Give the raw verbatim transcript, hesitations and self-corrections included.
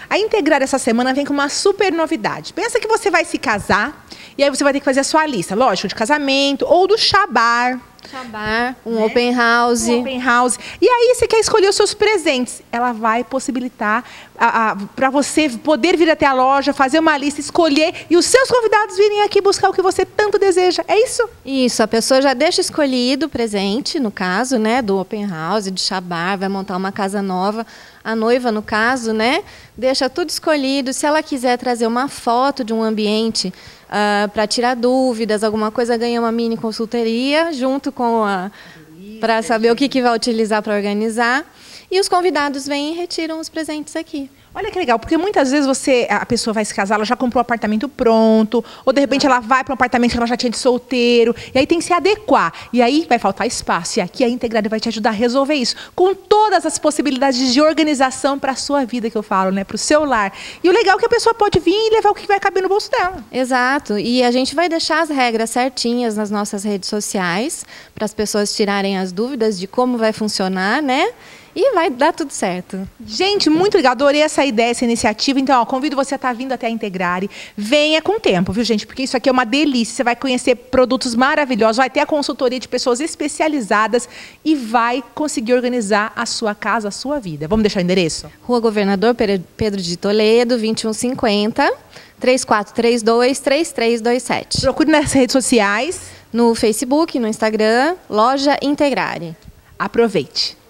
A Integrar essa semana vem com uma super novidade. Pensa que você vai se casar e aí você vai ter que fazer a sua lista, lógico, de casamento ou do chabar. Chabar, um né? open house. Um open house. E aí você quer escolher os seus presentes. Ela vai possibilitar para você poder vir até a loja, fazer uma lista, escolher e os seus convidados virem aqui buscar o que você tanto deseja. É isso? Isso, a pessoa já deixa escolhido o presente, no caso, né, do open house, do chabar, vai montar uma casa nova. A noiva, no caso, né, deixa tudo escolhido. Se ela quiser trazer uma foto de um ambiente uh, para tirar dúvidas, alguma coisa, ganha uma mini consultoria junto com a para saber o que, que vai utilizar para organizar. E os convidados vêm e retiram os presentes aqui. Olha que legal, porque muitas vezes você, a pessoa vai se casar, ela já comprou o apartamento pronto, ou de repente ela vai para um apartamento que ela já tinha de solteiro, e aí tem que se adequar. E aí vai faltar espaço, e aqui a Integrar vai te ajudar a resolver isso, com todas as possibilidades de organização para a sua vida, que eu falo, né, para o seu lar. E o legal é que a pessoa pode vir e levar o que vai caber no bolso dela. Exato, e a gente vai deixar as regras certinhas nas nossas redes sociais, para as pessoas tirarem as dúvidas de como vai funcionar, né? E vai dar tudo certo. Gente, muito legal. Adorei essa ideia, essa iniciativa. Então, ó, convido você a estar vindo até a Integrare. Venha com tempo, viu, gente? Porque isso aqui é uma delícia. Você vai conhecer produtos maravilhosos, vai ter a consultoria de pessoas especializadas e vai conseguir organizar a sua casa, a sua vida. Vamos deixar o endereço? Rua Governador Pedro de Toledo, vinte e um cinquenta, três quatro três dois, três três dois sete. Procure nas redes sociais. No Facebook, no Instagram, Loja Integrare. Aproveite.